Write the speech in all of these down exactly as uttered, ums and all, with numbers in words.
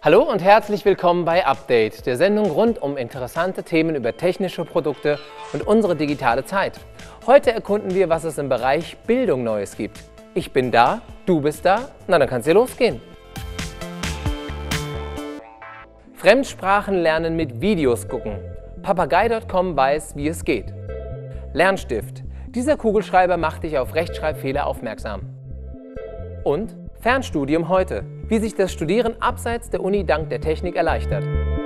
Hallo und herzlich willkommen bei Update, der Sendung rund um interessante Themen über technische Produkte und unsere digitale Zeit. Heute erkunden wir, was es im Bereich Bildung Neues gibt. Ich bin da, du bist da, na dann kann es hier losgehen. Fremdsprachen lernen mit Videos gucken. Papagei Punkt com weiß, wie es geht. Lernstift. Dieser Kugelschreiber macht dich auf Rechtschreibfehler aufmerksam. Und Fernstudium heute. Wie sich das Studieren abseits der Uni dank der Technik erleichtert.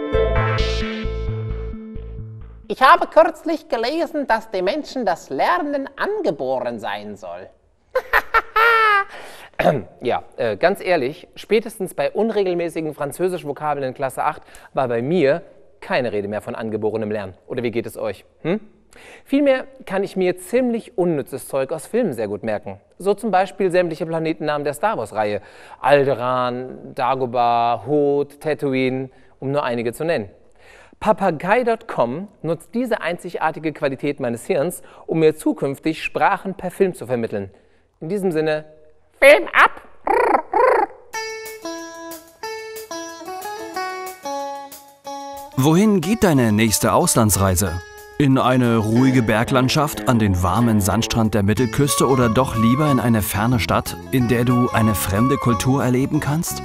Ich habe kürzlich gelesen, dass dem Menschen das Lernen angeboren sein soll. Ja, äh, ganz ehrlich, spätestens bei unregelmäßigen Französisch-Vokabeln in Klasse acht war bei mir keine Rede mehr von angeborenem Lernen. Oder wie geht es euch? Hm? Vielmehr kann ich mir ziemlich unnützes Zeug aus Filmen sehr gut merken. So zum Beispiel sämtliche Planetennamen der Star Wars-Reihe. Alderaan, Dagobah, Hoth, Tatooine, um nur einige zu nennen. Papagei Punkt com nutzt diese einzigartige Qualität meines Hirns, um mir zukünftig Sprachen per Film zu vermitteln. In diesem Sinne, Film ab! Wohin geht deine nächste Auslandsreise? In eine ruhige Berglandschaft, an den warmen Sandstrand der Mittelküste oder doch lieber in eine ferne Stadt, in der du eine fremde Kultur erleben kannst?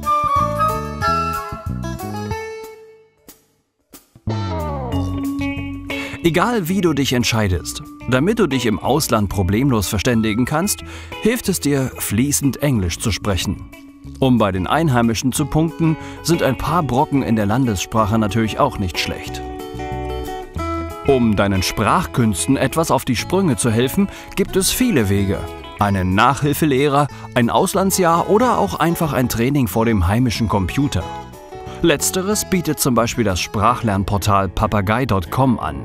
Egal wie du dich entscheidest, damit du dich im Ausland problemlos verständigen kannst, hilft es dir, fließend Englisch zu sprechen. Um bei den Einheimischen zu punkten, sind ein paar Brocken in der Landessprache natürlich auch nicht schlecht. Um deinen Sprachkünsten etwas auf die Sprünge zu helfen, gibt es viele Wege. Einen Nachhilfelehrer, ein Auslandsjahr oder auch einfach ein Training vor dem heimischen Computer. Letzteres bietet zum Beispiel das Sprachlernportal Papagei Punkt com an.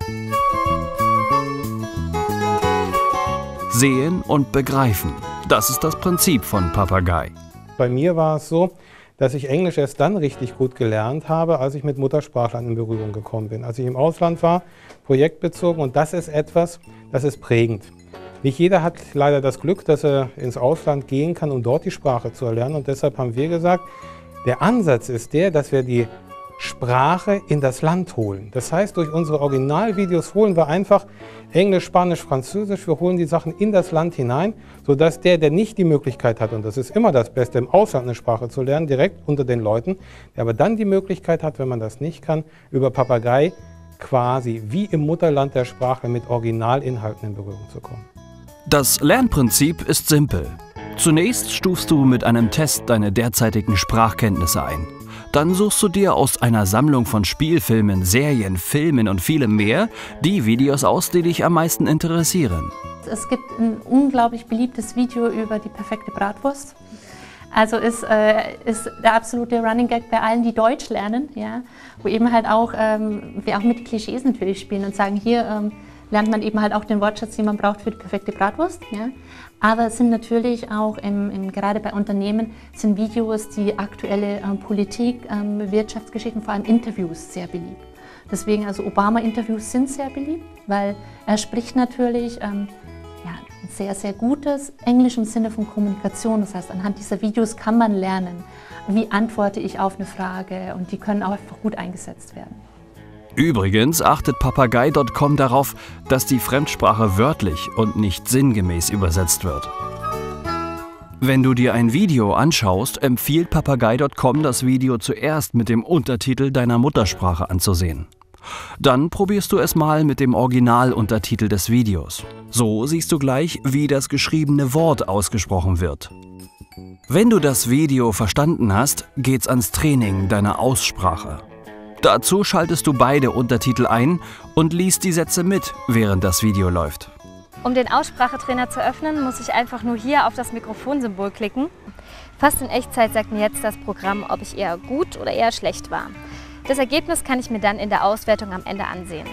Sehen und begreifen, das ist das Prinzip von Papagei. Bei mir war es so, dass ich Englisch erst dann richtig gut gelernt habe, als ich mit Muttersprachlern in Berührung gekommen bin. Als ich im Ausland war, projektbezogen, und das ist etwas, das ist prägend. Nicht jeder hat leider das Glück, dass er ins Ausland gehen kann, um dort die Sprache zu erlernen, und deshalb haben wir gesagt, der Ansatz ist der, dass wir die Sprache in das Land holen. Das heißt, durch unsere Originalvideos holen wir einfach Englisch, Spanisch, Französisch, wir holen die Sachen in das Land hinein, sodass der, der nicht die Möglichkeit hat, und das ist immer das Beste, im Ausland eine Sprache zu lernen, direkt unter den Leuten, der aber dann die Möglichkeit hat, wenn man das nicht kann, über Papagei quasi wie im Mutterland der Sprache mit Originalinhalten in Berührung zu kommen. Das Lernprinzip ist simpel. Zunächst stufst du mit einem Test deine derzeitigen Sprachkenntnisse ein. Dann suchst du dir aus einer Sammlung von Spielfilmen, Serien, Filmen und vielem mehr die Videos aus, die dich am meisten interessieren. Es gibt ein unglaublich beliebtes Video über die perfekte Bratwurst. Also ist, äh, ist der absolute Running Gag bei allen, die Deutsch lernen, ja, wo eben halt auch, ähm, wir auch mit Klischees natürlich spielen und sagen, hier ähm, lernt man eben halt auch den Wortschatz, den man braucht für die perfekte Bratwurst. Ja. Aber es sind natürlich auch, im, im, gerade bei Unternehmen, sind Videos, die aktuelle ähm, Politik, ähm, Wirtschaftsgeschichten, vor allem Interviews sehr beliebt. Deswegen, also Obama-Interviews sind sehr beliebt, weil er spricht natürlich ähm, ja, sehr, sehr gutes Englisch im Sinne von Kommunikation. Das heißt, anhand dieser Videos kann man lernen, wie antworte ich auf eine Frage, und die können auch einfach gut eingesetzt werden. Übrigens achtet Papagei Punkt com darauf, dass die Fremdsprache wörtlich und nicht sinngemäß übersetzt wird. Wenn du dir ein Video anschaust, empfiehlt Papagei Punkt com das Video zuerst mit dem Untertitel deiner Muttersprache anzusehen. Dann probierst du es mal mit dem Originaluntertitel des Videos. So siehst du gleich, wie das geschriebene Wort ausgesprochen wird. Wenn du das Video verstanden hast, geht's ans Training deiner Aussprache. Dazu schaltest du beide Untertitel ein und liest die Sätze mit, während das Video läuft. Um den Aussprachetrainer zu öffnen, muss ich einfach nur hier auf das Mikrofonsymbol klicken. Fast in Echtzeit sagt mir jetzt das Programm, ob ich eher gut oder eher schlecht war. Das Ergebnis kann ich mir dann in der Auswertung am Ende ansehen.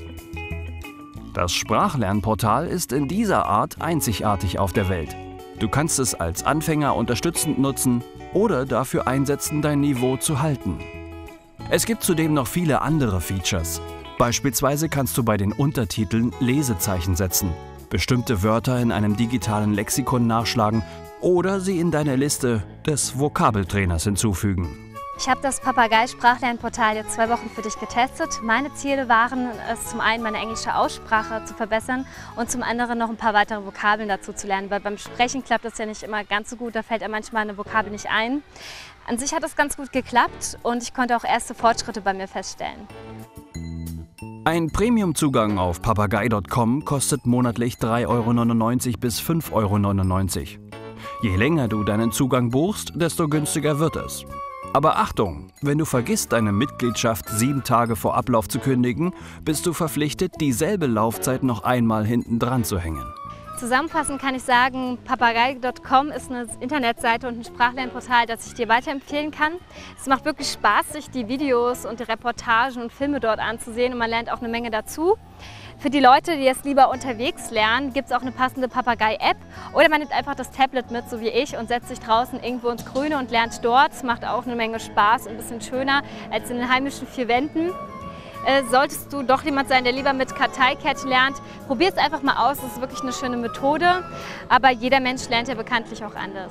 Das Sprachlernportal ist in dieser Art einzigartig auf der Welt. Du kannst es als Anfänger unterstützend nutzen oder dafür einsetzen, dein Niveau zu halten. Es gibt zudem noch viele andere Features. Beispielsweise kannst du bei den Untertiteln Lesezeichen setzen, bestimmte Wörter in einem digitalen Lexikon nachschlagen oder sie in deine Liste des Vokabeltrainers hinzufügen. Ich habe das Papagei-Sprachlernportal jetzt zwei Wochen für dich getestet. Meine Ziele waren es, zum einen meine englische Aussprache zu verbessern und zum anderen noch ein paar weitere Vokabeln dazu zu lernen, weil beim Sprechen klappt das ja nicht immer ganz so gut, da fällt ja manchmal eine Vokabel nicht ein. An sich hat es ganz gut geklappt und ich konnte auch erste Fortschritte bei mir feststellen. Ein Premium-Zugang auf papagei Punkt com kostet monatlich drei Euro neunundneunzig bis fünf Euro neunundneunzig. Je länger du deinen Zugang buchst, desto günstiger wird es. Aber Achtung, wenn du vergisst, deine Mitgliedschaft sieben Tage vor Ablauf zu kündigen, bist du verpflichtet, dieselbe Laufzeit noch einmal hinten dran zu hängen. Zusammenfassend kann ich sagen, papagei Punkt com ist eine Internetseite und ein Sprachlernportal, das ich dir weiterempfehlen kann. Es macht wirklich Spaß, sich die Videos und die Reportagen und Filme dort anzusehen und man lernt auch eine Menge dazu. Für die Leute, die es lieber unterwegs lernen, gibt es auch eine passende Papagei-App oder man nimmt einfach das Tablet mit, so wie ich, und setzt sich draußen irgendwo ins Grüne und lernt dort. Es macht auch eine Menge Spaß und ein bisschen schöner als in den heimischen vier Wänden. Äh, solltest du doch jemand sein, der lieber mit Karteikärtchen lernt, probier es einfach mal aus, das ist wirklich eine schöne Methode, aber jeder Mensch lernt ja bekanntlich auch anders.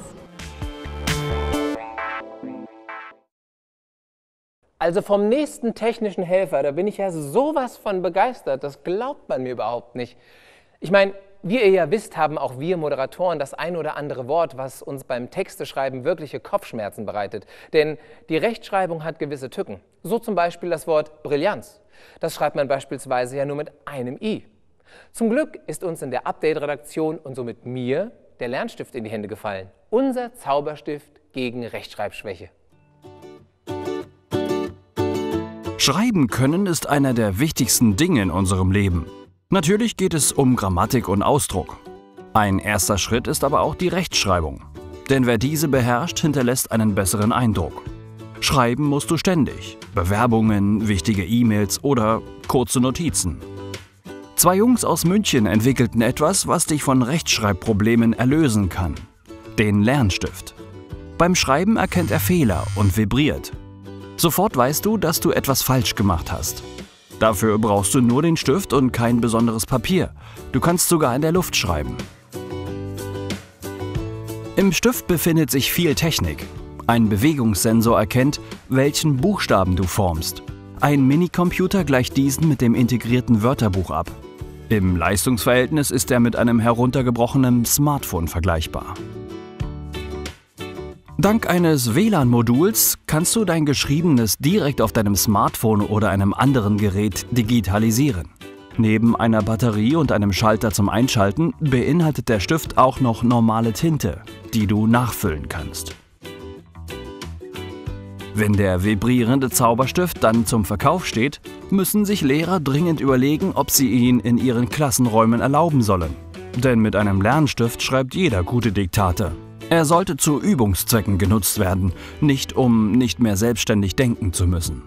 Also vom nächsten technischen Helfer, da bin ich ja sowas von begeistert, das glaubt man mir überhaupt nicht. Ich meine, wie ihr ja wisst, haben auch wir Moderatoren das ein oder andere Wort, was uns beim Texteschreiben wirkliche Kopfschmerzen bereitet. Denn die Rechtschreibung hat gewisse Tücken. So zum Beispiel das Wort Brillanz. Das schreibt man beispielsweise ja nur mit einem I. Zum Glück ist uns in der Update-Redaktion und somit mir der Lernstift in die Hände gefallen. Unser Zauberstift gegen Rechtschreibschwäche. Schreiben können ist einer der wichtigsten Dinge in unserem Leben. Natürlich geht es um Grammatik und Ausdruck. Ein erster Schritt ist aber auch die Rechtschreibung. Denn wer diese beherrscht, hinterlässt einen besseren Eindruck. Schreiben musst du ständig. Bewerbungen, wichtige E-Mails oder kurze Notizen. Zwei Jungs aus München entwickelten etwas, was dich von Rechtschreibproblemen erlösen kann. Den Lernstift. Beim Schreiben erkennt er Fehler und vibriert. Sofort weißt du, dass du etwas falsch gemacht hast. Dafür brauchst du nur den Stift und kein besonderes Papier. Du kannst sogar in der Luft schreiben. Im Stift befindet sich viel Technik. Ein Bewegungssensor erkennt, welchen Buchstaben du formst. Ein Minicomputer gleicht diesen mit dem integrierten Wörterbuch ab. Im Leistungsverhältnis ist er mit einem heruntergebrochenen Smartphone vergleichbar. Dank eines W L A N-Moduls kannst du dein Geschriebenes direkt auf deinem Smartphone oder einem anderen Gerät digitalisieren. Neben einer Batterie und einem Schalter zum Einschalten beinhaltet der Stift auch noch normale Tinte, die du nachfüllen kannst. Wenn der vibrierende Zauberstift dann zum Verkauf steht, müssen sich Lehrer dringend überlegen, ob sie ihn in ihren Klassenräumen erlauben sollen. Denn mit einem Lernstift schreibt jeder gute Diktate. Er sollte zu Übungszwecken genutzt werden, nicht um nicht mehr selbstständig denken zu müssen.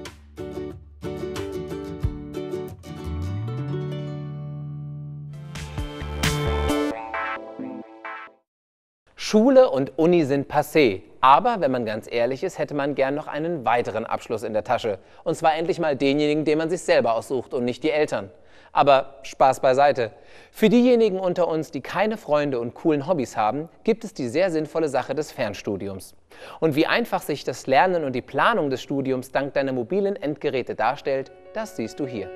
Schule und Uni sind passé. Aber wenn man ganz ehrlich ist, hätte man gern noch einen weiteren Abschluss in der Tasche. Und zwar endlich mal denjenigen, den man sich selber aussucht und nicht die Eltern. Aber Spaß beiseite. Für diejenigen unter uns, die keine Freunde und coolen Hobbys haben, gibt es die sehr sinnvolle Sache des Fernstudiums. Und wie einfach sich das Lernen und die Planung des Studiums dank deiner mobilen Endgeräte darstellt, das siehst du hier.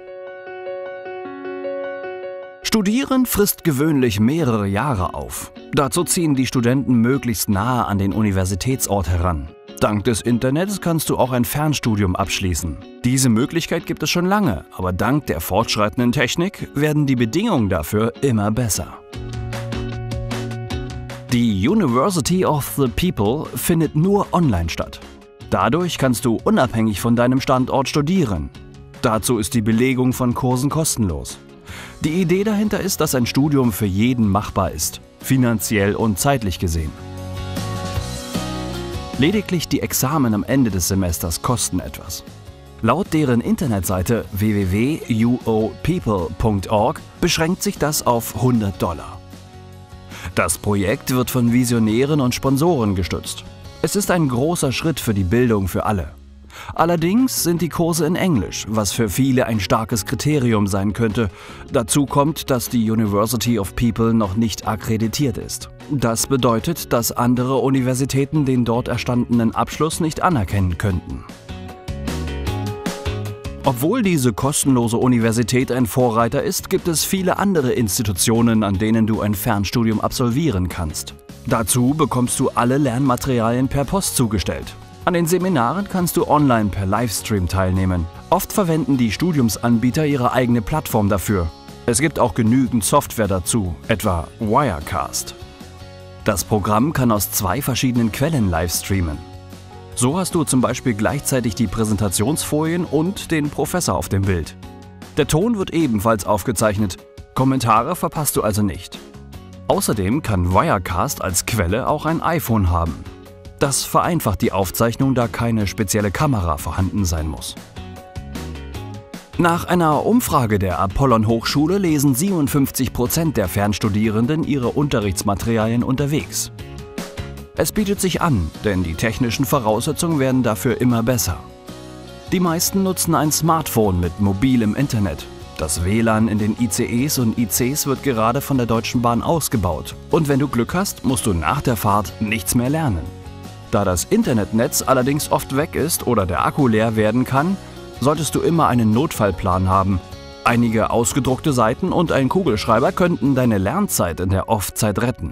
Studieren frisst gewöhnlich mehrere Jahre auf. Dazu ziehen die Studenten möglichst nahe an den Universitätsort heran. Dank des Internets kannst du auch ein Fernstudium abschließen. Diese Möglichkeit gibt es schon lange, aber dank der fortschreitenden Technik werden die Bedingungen dafür immer besser. Die University of the People findet nur online statt. Dadurch kannst du unabhängig von deinem Standort studieren. Dazu ist die Belegung von Kursen kostenlos. Die Idee dahinter ist, dass ein Studium für jeden machbar ist, finanziell und zeitlich gesehen. Lediglich die Examen am Ende des Semesters kosten etwas. Laut deren Internetseite w w w punkt u o people punkt org beschränkt sich das auf hundert Dollar. Das Projekt wird von Visionären und Sponsoren gestützt. Es ist ein großer Schritt für die Bildung für alle. Allerdings sind die Kurse in Englisch, was für viele ein starkes Kriterium sein könnte. Dazu kommt, dass die University of People noch nicht akkreditiert ist. Das bedeutet, dass andere Universitäten den dort erstandenen Abschluss nicht anerkennen könnten. Obwohl diese kostenlose Universität ein Vorreiter ist, gibt es viele andere Institutionen, an denen du ein Fernstudium absolvieren kannst. Dazu bekommst du alle Lernmaterialien per Post zugestellt. An den Seminaren kannst du online per Livestream teilnehmen. Oft verwenden die Studiumsanbieter ihre eigene Plattform dafür. Es gibt auch genügend Software dazu, etwa Wirecast. Das Programm kann aus zwei verschiedenen Quellen livestreamen. So hast du zum Beispiel gleichzeitig die Präsentationsfolien und den Professor auf dem Bild. Der Ton wird ebenfalls aufgezeichnet. Kommentare verpasst du also nicht. Außerdem kann Wirecast als Quelle auch ein iPhone haben. Das vereinfacht die Aufzeichnung, da keine spezielle Kamera vorhanden sein muss. Nach einer Umfrage der Apollon Hochschule lesen siebenundfünfzig Prozent der Fernstudierenden ihre Unterrichtsmaterialien unterwegs. Es bietet sich an, denn die technischen Voraussetzungen werden dafür immer besser. Die meisten nutzen ein Smartphone mit mobilem Internet. Das W L A N in den I C Es und I Cs wird gerade von der Deutschen Bahn ausgebaut. Und wenn du Glück hast, musst du nach der Fahrt nichts mehr lernen. Da das Internetnetz allerdings oft weg ist oder der Akku leer werden kann, solltest du immer einen Notfallplan haben. Einige ausgedruckte Seiten und ein Kugelschreiber könnten deine Lernzeit in der Off-Zeit retten.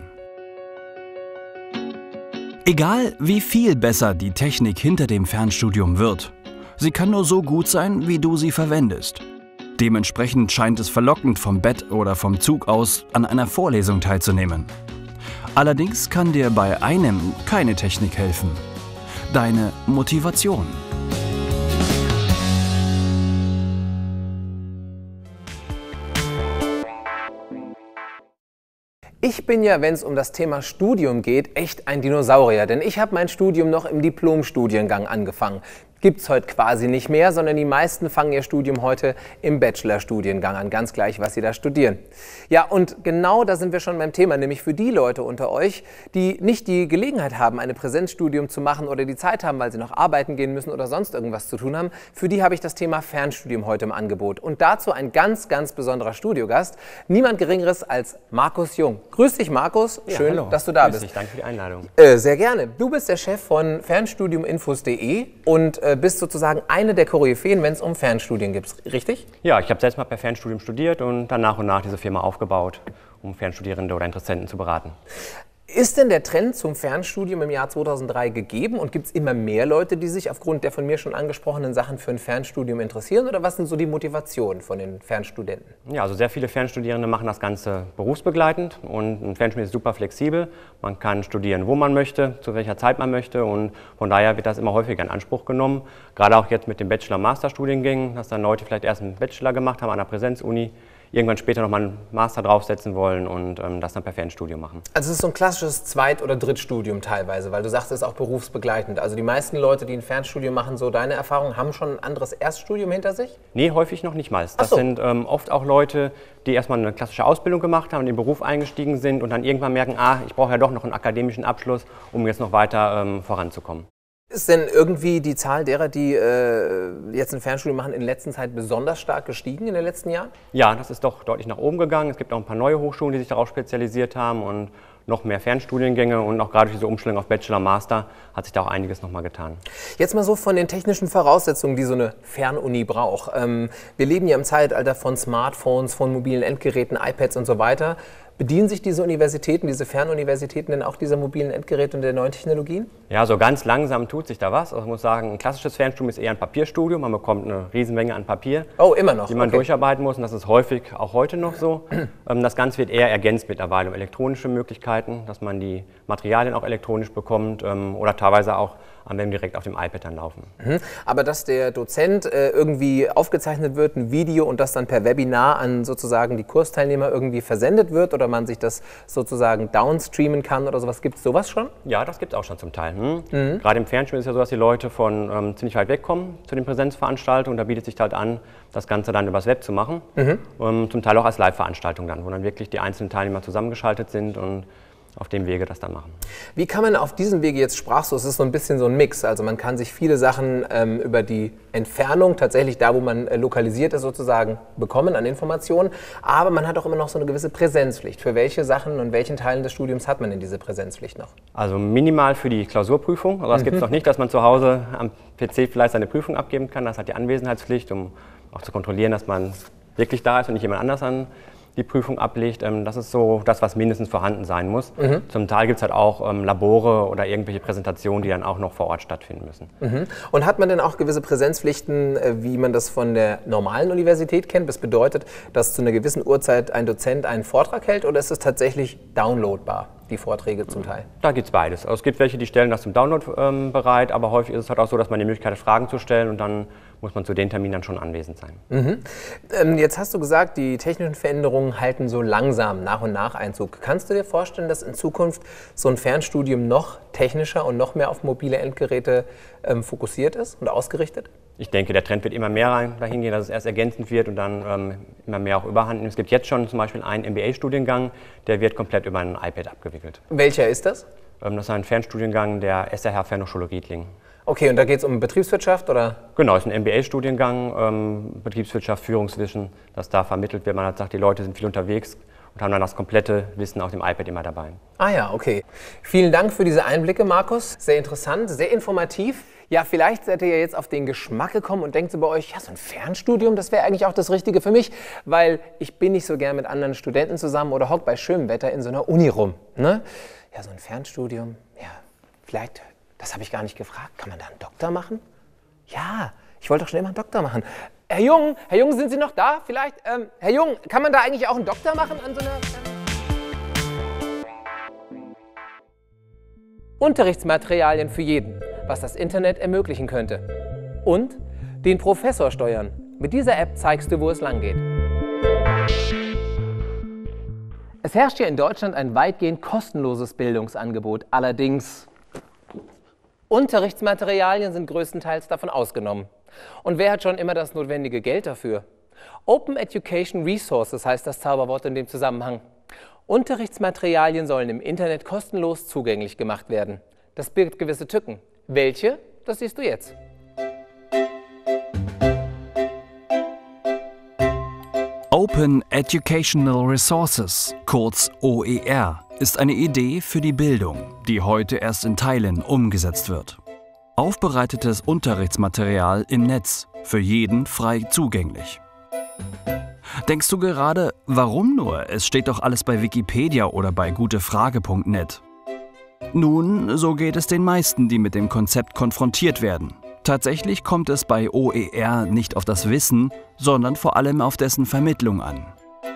Egal, wie viel besser die Technik hinter dem Fernstudium wird, sie kann nur so gut sein, wie du sie verwendest. Dementsprechend scheint es verlockend, vom Bett oder vom Zug aus an einer Vorlesung teilzunehmen. Allerdings kann dir bei einem keine Technik helfen: deine Motivation. Ich bin ja, wenn es um das Thema Studium geht, echt ein Dinosaurier, denn ich habe mein Studium noch im Diplom-Studiengang angefangen. Gibt es heute quasi nicht mehr, sondern die meisten fangen ihr Studium heute im Bachelor-Studiengang an, ganz gleich, was sie da studieren. Ja, und genau da sind wir schon beim Thema, nämlich für die Leute unter euch, die nicht die Gelegenheit haben, ein Präsenzstudium zu machen oder die Zeit haben, weil sie noch arbeiten gehen müssen oder sonst irgendwas zu tun haben, für die habe ich das Thema Fernstudium heute im Angebot. Und dazu ein ganz, ganz besonderer Studiogast, niemand Geringeres als Markus Jung. Grüß dich, Markus, ja, schön, hallo. dass du da Grüß bist. dich, danke für die Einladung. Äh, sehr gerne. Du bist der Chef von fernstudiuminfos punkt de und äh, bist sozusagen eine der Koryphäen, wenn es um Fernstudien geht, richtig? Ja, ich habe selbst mal per Fernstudium studiert und dann nach und nach diese Firma aufgebaut, um Fernstudierende oder Interessenten zu beraten. Ist denn der Trend zum Fernstudium im Jahr zweitausenddrei gegeben und gibt es immer mehr Leute, die sich aufgrund der von mir schon angesprochenen Sachen für ein Fernstudium interessieren, oder was sind so die Motivationen von den Fernstudenten? Ja, also sehr viele Fernstudierende machen das Ganze berufsbegleitend und ein Fernstudium ist super flexibel. Man kann studieren, wo man möchte, zu welcher Zeit man möchte, und von daher wird das immer häufiger in Anspruch genommen. Gerade auch jetzt mit den Bachelor-Master-Studiengängen, dass dann Leute vielleicht erst einen Bachelor gemacht haben an der Präsenzuni, irgendwann später nochmal einen Master draufsetzen wollen und ähm, das dann per Fernstudium machen. Also es ist so ein klassisches Zweit- oder Drittstudium teilweise, weil du sagst, es ist auch berufsbegleitend. Also die meisten Leute, die ein Fernstudium machen, so deine Erfahrung, haben schon ein anderes Erststudium hinter sich? Nee, häufig noch nicht mal. Das Ach so. sind ähm, oft auch Leute, die erstmal eine klassische Ausbildung gemacht haben, in den Beruf eingestiegen sind und dann irgendwann merken, ah, ich brauche ja doch noch einen akademischen Abschluss, um jetzt noch weiter ähm, voranzukommen. Ist denn irgendwie die Zahl derer, die äh, jetzt ein Fernstudium machen, in der letzten Zeit besonders stark gestiegen in den letzten Jahren? Ja, das ist doch deutlich nach oben gegangen. Es gibt auch ein paar neue Hochschulen, die sich darauf spezialisiert haben und noch mehr Fernstudiengänge, und auch gerade durch diese Umstellung auf Bachelor, Master hat sich da auch einiges nochmal getan. Jetzt mal so von den technischen Voraussetzungen, die so eine Fernuni braucht. Ähm, wir leben ja im Zeitalter von Smartphones, von mobilen Endgeräten, iPads und so weiter. Bedienen sich diese Universitäten, diese Fernuniversitäten denn auch dieser mobilen Endgeräte und der neuen Technologien? Ja, so ganz langsam tut sich da was. Also ich muss sagen, ein klassisches Fernstudium ist eher ein Papierstudium. Man bekommt eine Riesenmenge an Papier, oh, immer noch. die man okay. durcharbeiten muss. Und das ist häufig auch heute noch so. Das Ganze wird eher ergänzt mittlerweile um elektronische Möglichkeiten, dass man die Materialien auch elektronisch bekommt oder teilweise auch wenn direkt auf dem iPad dann laufen. Mhm. Aber dass der Dozent äh, irgendwie aufgezeichnet wird, ein Video, und das dann per Webinar an sozusagen die Kursteilnehmer irgendwie versendet wird oder man sich das sozusagen downstreamen kann oder sowas, gibt es sowas schon? Ja, das gibt es auch schon zum Teil. Hm? Mhm. Gerade im Fernstudium ist es ja so, dass die Leute von ähm, ziemlich weit weg kommen zu den Präsenzveranstaltungen. Da bietet sich halt an, das Ganze dann übers Web zu machen. Mhm. Ähm, zum Teil auch als Live-Veranstaltung dann, wo dann wirklich die einzelnen Teilnehmer zusammengeschaltet sind und auf dem Wege das dann machen. Wie kann man auf diesem Wege, jetzt sprachst du, es ist so ein bisschen so ein Mix, also man kann sich viele Sachen ähm, über die Entfernung, tatsächlich da, wo man äh, lokalisiert ist sozusagen, bekommen an Informationen, aber man hat auch immer noch so eine gewisse Präsenzpflicht. Für welche Sachen und welchen Teilen des Studiums hat man denn diese Präsenzpflicht noch? Also minimal für die Klausurprüfung, aber es mhm. gibt es noch nicht, dass man zu Hause am P C vielleicht seine Prüfung abgeben kann. Das hat die Anwesenheitspflicht, um auch zu kontrollieren, dass man wirklich da ist und nicht jemand anders an die Prüfung ablegt. Das ist so das, was mindestens vorhanden sein muss. Mhm. Zum Teil gibt es halt auch ähm, Labore oder irgendwelche Präsentationen, die dann auch noch vor Ort stattfinden müssen. Mhm. Und hat man denn auch gewisse Präsenzpflichten, wie man das von der normalen Universität kennt? Das bedeutet, dass zu einer gewissen Uhrzeit ein Dozent einen Vortrag hält, oder ist es tatsächlich downloadbar, die Vorträge zum Teil? Da gibt es beides. Also es gibt welche, die stellen das zum Download ähm, bereit, aber häufig ist es halt auch so, dass man die Möglichkeit hat, Fragen zu stellen, und dann muss man zu den Terminen dann schon anwesend sein. Mhm. Ähm, jetzt hast du gesagt, die technischen Veränderungen halten so langsam nach und nach Einzug. Kannst du dir vorstellen, dass in Zukunft so ein Fernstudium noch technischer und noch mehr auf mobile Endgeräte ähm, fokussiert ist und ausgerichtet? Ich denke, der Trend wird immer mehr dahin gehen, dass es erst ergänzend wird und dann ähm, immer mehr auch überhand nimmt. Es gibt jetzt schon zum Beispiel einen M B A-Studiengang, der wird komplett über ein iPad abgewickelt. Welcher ist das? Ähm, das ist ein Fernstudiengang der S R H Fernhochschule Riedling. Okay, und da geht es um Betriebswirtschaft, oder? Genau, es ist ein M B A-Studiengang, ähm, Betriebswirtschaft, Führungswissen, das da vermittelt wird. Man hat gesagt, die Leute sind viel unterwegs und haben dann das komplette Wissen auf dem iPad immer dabei. Ah ja, okay. Vielen Dank für diese Einblicke, Markus. Sehr interessant, sehr informativ. Ja, vielleicht seid ihr ja jetzt auf den Geschmack gekommen und denkt so bei euch, ja, so ein Fernstudium, das wäre eigentlich auch das Richtige für mich, weil ich bin nicht so gern mit anderen Studenten zusammen oder hock bei schönem Wetter in so einer Uni rum. Ne? Ja, so ein Fernstudium, ja, vielleicht, das habe ich gar nicht gefragt, kann man da einen Doktor machen? Ja, ich wollte doch schon immer einen Doktor machen. Herr Jung, Herr Jung, sind Sie noch da? Vielleicht, ähm, Herr Jung, kann man da eigentlich auch einen Doktor machen an so einer... Unterrichtsmaterialien für jeden, was das Internet ermöglichen könnte. Und den Professor steuern. Mit dieser App zeigst du, wo es lang geht. Es herrscht hier in Deutschland ein weitgehend kostenloses Bildungsangebot. Allerdings, Unterrichtsmaterialien sind größtenteils davon ausgenommen. Und wer hat schon immer das notwendige Geld dafür? Open Education Resources heißt das Zauberwort in dem Zusammenhang. Unterrichtsmaterialien sollen im Internet kostenlos zugänglich gemacht werden. Das birgt gewisse Tücken. Welche? Das siehst du jetzt. Open Educational Resources, kurz O E R, ist eine Idee für die Bildung, die heute erst in Teilen umgesetzt wird. Aufbereitetes Unterrichtsmaterial im Netz, für jeden frei zugänglich. Denkst du gerade, warum nur? Es steht doch alles bei Wikipedia oder bei gutefrage punkt net. Nun, so geht es den meisten, die mit dem Konzept konfrontiert werden. Tatsächlich kommt es bei O E R nicht auf das Wissen, sondern vor allem auf dessen Vermittlung an.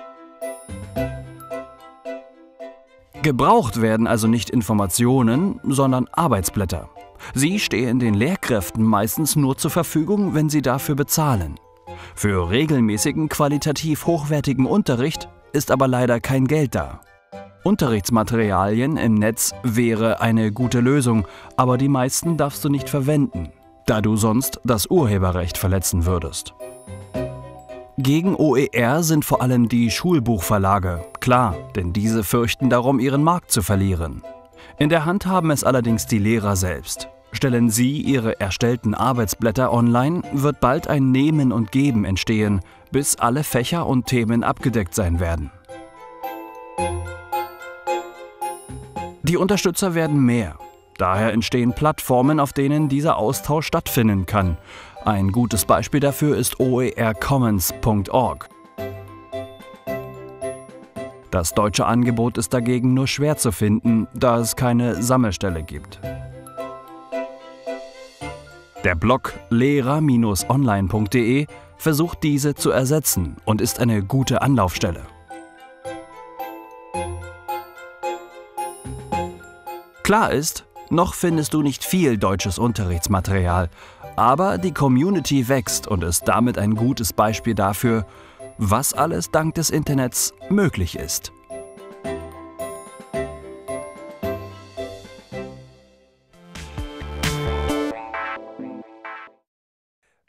Gebraucht werden also nicht Informationen, sondern Arbeitsblätter. Sie stehen den Lehrkräften meistens nur zur Verfügung, wenn sie dafür bezahlen. Für regelmäßigen, qualitativ hochwertigen Unterricht ist aber leider kein Geld da. Unterrichtsmaterialien im Netz wäre eine gute Lösung, aber die meisten darfst du nicht verwenden, da du sonst das Urheberrecht verletzen würdest. Gegen O E R sind vor allem die Schulbuchverlage, klar, denn diese fürchten darum, ihren Markt zu verlieren. In der Hand haben es allerdings die Lehrer selbst. Stellen sie ihre erstellten Arbeitsblätter online, wird bald ein Nehmen und Geben entstehen, bis alle Fächer und Themen abgedeckt sein werden. Die Unterstützer werden mehr. Daher entstehen Plattformen, auf denen dieser Austausch stattfinden kann. Ein gutes Beispiel dafür ist O E R commons punkt org. Das deutsche Angebot ist dagegen nur schwer zu finden, da es keine Sammelstelle gibt. Der Blog lehrer Bindestrich online punkt de versucht diese zu ersetzen und ist eine gute Anlaufstelle. Klar ist, noch findest du nicht viel deutsches Unterrichtsmaterial, aber die Community wächst und ist damit ein gutes Beispiel dafür, was alles dank des Internets möglich ist.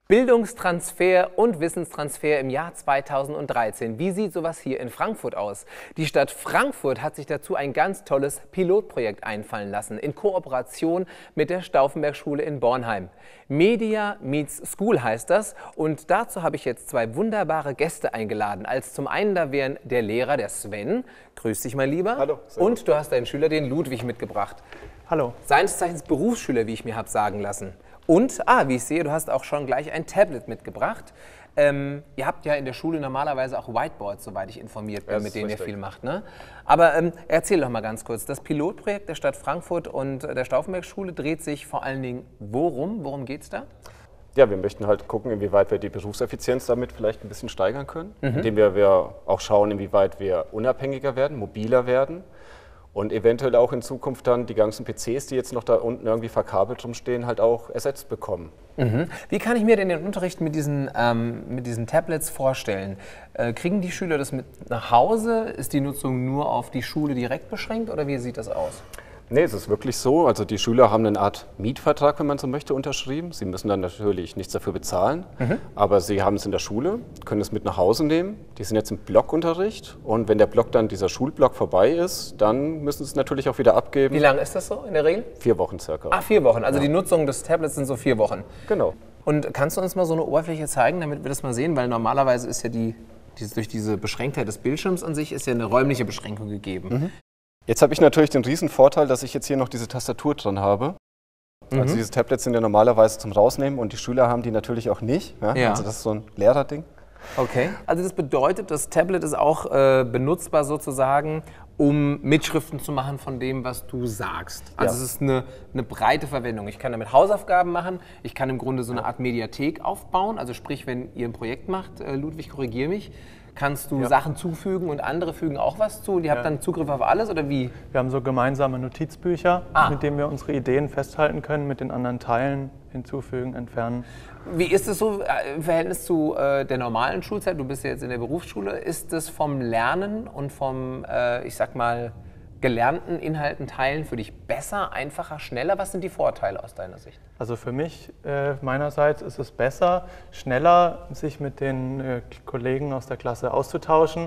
Bildungstransfer und Wissenstransfer im Jahr zweitausenddreizehn. Wie sieht sowas hier in Frankfurt aus? Die Stadt Frankfurt hat sich dazu ein ganz tolles Pilotprojekt einfallen lassen, in Kooperation mit der Stauffenberg-Schule in Bornheim. Media Meets School heißt das, und dazu habe ich jetzt zwei wunderbare Gäste eingeladen. Als zum einen da wären der Lehrer, der Sven. Grüß dich, mein Lieber. Hallo. Servus. Und du hast deinen Schüler, den Ludwig, mitgebracht. Hallo. Seines Zeichens Berufsschüler, wie ich mir habe sagen lassen. Und, ah, wie ich sehe, du hast auch schon gleich ein Tablet mitgebracht. Ähm, ihr habt ja in der Schule normalerweise auch Whiteboards, soweit ich informiert bin, Ja, mit denen richtig. ihr viel macht, ne? Aber ähm, erzähl doch mal ganz kurz. Das Pilotprojekt der Stadt Frankfurt und der Stauffenberg-Schule dreht sich vor allen Dingen worum? Worum geht's da? Ja, wir möchten halt gucken, inwieweit wir die Berufseffizienz damit vielleicht ein bisschen steigern können, Mhm. indem wir, wir auch schauen, inwieweit wir unabhängiger werden, mobiler werden und eventuell auch in Zukunft dann die ganzen P Cs, die jetzt noch da unten irgendwie verkabelt rumstehen, halt auch ersetzt bekommen. Mhm. Wie kann ich mir denn den Unterricht mit diesen, ähm, mit diesen Tablets vorstellen? Äh, kriegen die Schüler das mit nach Hause? Ist die Nutzung nur auf die Schule direkt beschränkt oder wie sieht das aus? Nee, es ist wirklich so. Also die Schüler haben eine Art Mietvertrag, wenn man so möchte, unterschrieben. Sie müssen dann natürlich nichts dafür bezahlen, Mhm. aber sie haben es in der Schule, können es mit nach Hause nehmen. Die sind jetzt im Blockunterricht und wenn der Block dann, dieser Schulblock vorbei ist, dann müssen sie es natürlich auch wieder abgeben. Wie lange ist das so in der Regel? Vier Wochen circa. Ah, vier Wochen. Also die Nutzung des Tablets sind so vier Wochen. Genau. Und kannst du uns mal so eine Oberfläche zeigen, damit wir das mal sehen? Weil normalerweise ist ja die, diese, durch diese Beschränktheit des Bildschirms an sich ist ja eine räumliche Beschränkung gegeben. Mhm. Jetzt habe ich natürlich den riesen Vorteil, dass ich jetzt hier noch diese Tastatur dran habe. Mhm. Also diese Tablets sind ja normalerweise zum Rausnehmen und die Schüler haben die natürlich auch nicht. Ja? Ja. Also das ist so ein Lehrerding. Okay. Also das bedeutet, das Tablet ist auch äh, benutzbar sozusagen, um Mitschriften zu machen von dem, was du sagst. Also Ja. es ist eine, eine breite Verwendung. Ich kann damit Hausaufgaben machen, ich kann im Grunde so eine Art Mediathek aufbauen. Also sprich, wenn ihr ein Projekt macht, äh, Ludwig, korrigier mich, kannst du Ja. Sachen zufügen und andere fügen auch was zu und ihr habt Ja. dann Zugriff auf alles oder wie? Wir haben so gemeinsame Notizbücher, Ah. mit denen wir unsere Ideen festhalten können, mit den anderen Teilen hinzufügen, entfernen. Wie ist es so äh, im Verhältnis zu äh, der normalen Schulzeit? Du bist ja jetzt in der Berufsschule. Ist es vom Lernen und vom, äh, ich sag mal, gelernten Inhalten teilen für dich besser, einfacher, schneller? Was sind die Vorteile aus deiner Sicht? Also für mich äh, meinerseits ist es besser, schneller sich mit den äh, Kollegen aus der Klasse auszutauschen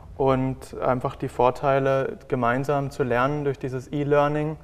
und einfach die Vorteile gemeinsam zu lernen durch dieses E-Learning.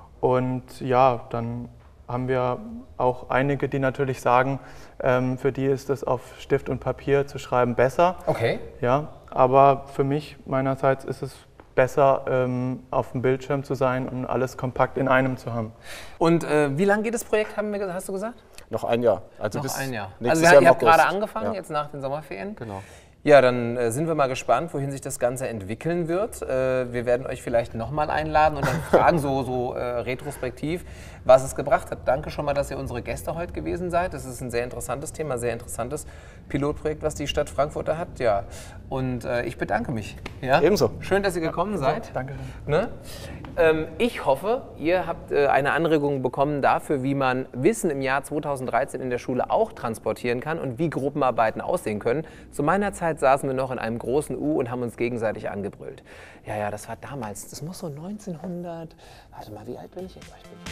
Und ja, dann haben wir auch einige, die natürlich sagen, ähm, für die ist es auf Stift und Papier zu schreiben besser. Okay. Ja, aber für mich meinerseits ist es besser, ähm, auf dem Bildschirm zu sein und alles kompakt in einem zu haben. Und äh, wie lange geht das Projekt, haben wir, hast du gesagt? Noch ein Jahr. Also Noch bis ein Jahr. nächstes Also Jahr ihr im habt August. gerade angefangen, Ja. jetzt nach den Sommerferien. Genau. Ja, dann äh, sind wir mal gespannt, wohin sich das Ganze entwickeln wird. Äh, wir werden euch vielleicht nochmal einladen und dann fragen, so, so äh, retrospektiv, was es gebracht hat. Danke schon mal, dass ihr unsere Gäste heute gewesen seid. Das ist ein sehr interessantes Thema, sehr interessantes Pilotprojekt, was die Stadt Frankfurt da hat. Ja. Und äh, ich bedanke mich. Ja? Ebenso. Schön, dass ihr gekommen seid. Danke. Ne? Ähm, ich hoffe, ihr habt äh, eine Anregung bekommen dafür, wie man Wissen im Jahr zweitausenddreizehn in der Schule auch transportieren kann und wie Gruppenarbeiten aussehen können. Zu meiner Zeit saßen wir noch in einem großen U und haben uns gegenseitig angebrüllt. Ja, ja, das war damals, das muss so neunzehnhundert, warte mal, wie alt bin ich jetzt?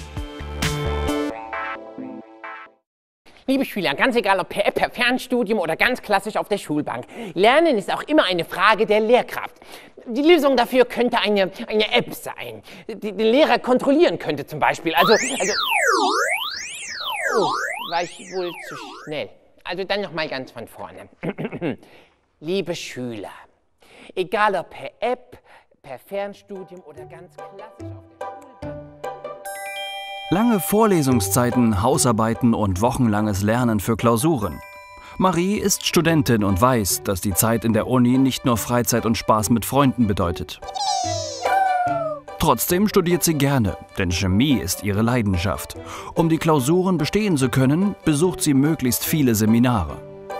Liebe Schüler, ganz egal ob per App, per Fernstudium oder ganz klassisch auf der Schulbank, Lernen ist auch immer eine Frage der Lehrkraft. Die Lösung dafür könnte eine, eine App sein, die den Lehrer kontrollieren könnte zum Beispiel. Also, also oh, war ich wohl zu schnell. Also dann noch mal ganz von vorne. Liebe Schüler, egal ob per App, per Fernstudium oder ganz klassisch auf der Schulbank. Lange Vorlesungszeiten, Hausarbeiten und wochenlanges Lernen für Klausuren. Marie ist Studentin und weiß, dass die Zeit in der Uni nicht nur Freizeit und Spaß mit Freunden bedeutet. Trotzdem studiert sie gerne, denn Chemie ist ihre Leidenschaft. Um die Klausuren bestehen zu können, besucht sie möglichst viele Seminare.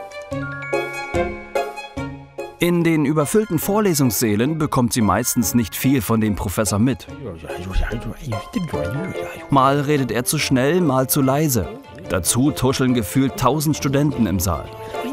In den überfüllten Vorlesungssälen bekommt sie meistens nicht viel von dem Professor mit. Mal redet er zu schnell, mal zu leise. Dazu tuscheln gefühlt tausend Studenten im Saal.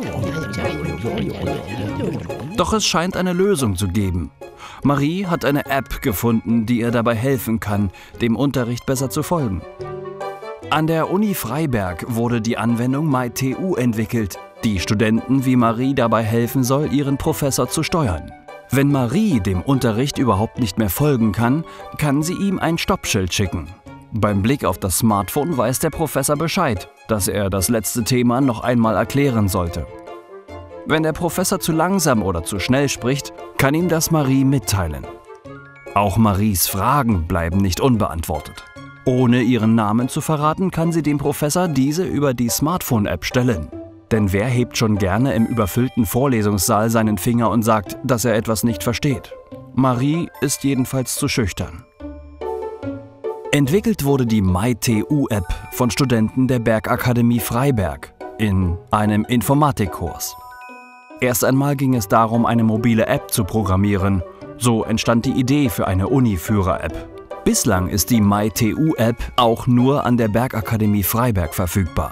Doch es scheint eine Lösung zu geben. Marie hat eine App gefunden, die ihr dabei helfen kann, dem Unterricht besser zu folgen. An der Uni Freiberg wurde die Anwendung MyTU entwickelt, die Studenten wie Marie dabei helfen soll, ihren Professor zu steuern. Wenn Marie dem Unterricht überhaupt nicht mehr folgen kann, kann sie ihm ein Stoppschild schicken. Beim Blick auf das Smartphone weiß der Professor Bescheid, dass er das letzte Thema noch einmal erklären sollte. Wenn der Professor zu langsam oder zu schnell spricht, kann ihm das Marie mitteilen. Auch Maries Fragen bleiben nicht unbeantwortet. Ohne ihren Namen zu verraten, kann sie dem Professor diese über die Smartphone-App stellen. Denn wer hebt schon gerne im überfüllten Vorlesungssaal seinen Finger und sagt, dass er etwas nicht versteht? Marie ist jedenfalls zu schüchtern. Entwickelt wurde die MyTU-App von Studenten der Bergakademie Freiberg in einem Informatikkurs. Erst einmal ging es darum, eine mobile App zu programmieren. So entstand die Idee für eine Uni-Führer-App. Bislang ist die MyTU-App auch nur an der Bergakademie Freiberg verfügbar.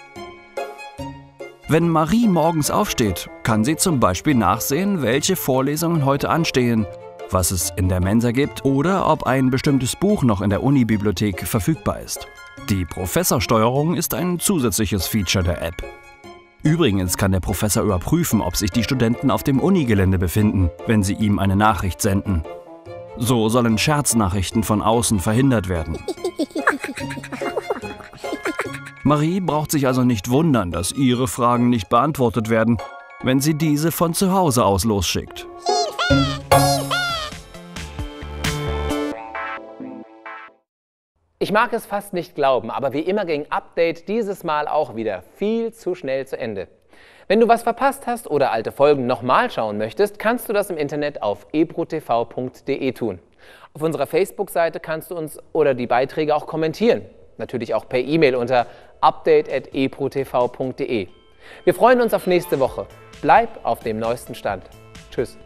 Wenn Marie morgens aufsteht, kann sie zum Beispiel nachsehen, welche Vorlesungen heute anstehen, was es in der Mensa gibt oder ob ein bestimmtes Buch noch in der Unibibliothek verfügbar ist. Die Professorsteuerung ist ein zusätzliches Feature der App. Übrigens kann der Professor überprüfen, ob sich die Studenten auf dem Unigelände befinden, wenn sie ihm eine Nachricht senden. So sollen Scherznachrichten von außen verhindert werden. Marie braucht sich also nicht wundern, dass ihre Fragen nicht beantwortet werden, wenn sie diese von zu Hause aus losschickt. Ich mag es fast nicht glauben, aber wie immer ging Update dieses Mal auch wieder viel zu schnell zu Ende. Wenn du was verpasst hast oder alte Folgen nochmal schauen möchtest, kannst du das im Internet auf e pro t v punkt de tun. Auf unserer Facebook-Seite kannst du uns oder die Beiträge auch kommentieren. Natürlich auch per E-Mail unter update at e pro t v punkt de. Wir freuen uns auf nächste Woche. Bleib auf dem neuesten Stand. Tschüss.